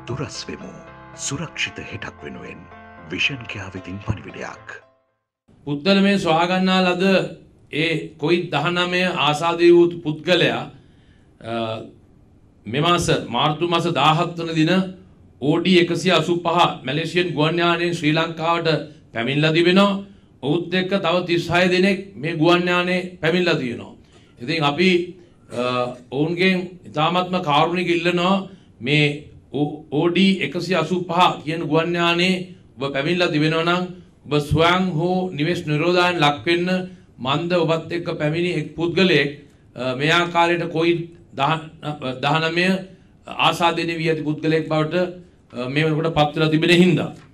දුරස් වෙමු සුරක්ෂිත හෙටක් වෙනුවෙන් විෂන් කෙයා වෙතින් පණිවිඩයක්. පුද්ගල මේ සොයා ගන්නා ලද ඒ COVID-19 ආසාදී වූ පුද්ගලයා මේ මාස මාර්තු මාස 17 වන දින OD 185 මැලේසියන් ගුවන් යානයෙන් ශ්‍රී ලංකාවට පැමිණලා තිබෙනවා. ඔහුත් එක්ක තව 36 දෙනෙක් මේ ගුවන් යානයේ පැමිණලා තියෙනවා. ඉතින් අපි ඔවුන්ගෙන් ඉතාමත්ම කාරුණික ඉල්ලනවා මේ OD 185 කියන ගුවන් යානයේ ඔබ පැමිණලා තිබෙනවා නම් ඔබ ස්වයං හෝ නිවෙස් නිරෝධායන ලක් වෙන්න මන්ද ඔබත් එක්ක පැමිණි එක් පුද්ගලයෙක් මේ ආකාරයට COVID-19 ආසාදනය වී ඇති පුද්ගලයෙක් බවට මේ වෙනකොට පත් වෙලා තිබෙන හින්දා